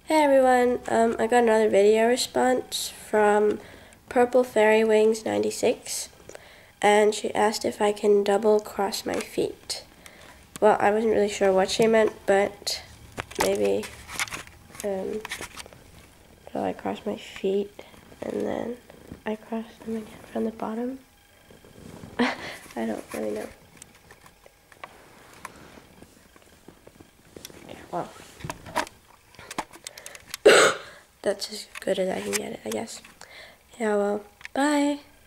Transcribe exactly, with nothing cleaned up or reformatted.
Hey everyone, um, I got another video response from Purple Fairy Wings ninety-six, and she asked if I can double cross my feet. Well, I wasn't really sure what she meant, but maybe, um, so I cross my feet, and then I cross them again from the bottom. I don't really know. Yeah, well. That's as good as I can get it, I guess. Yeah, well, bye.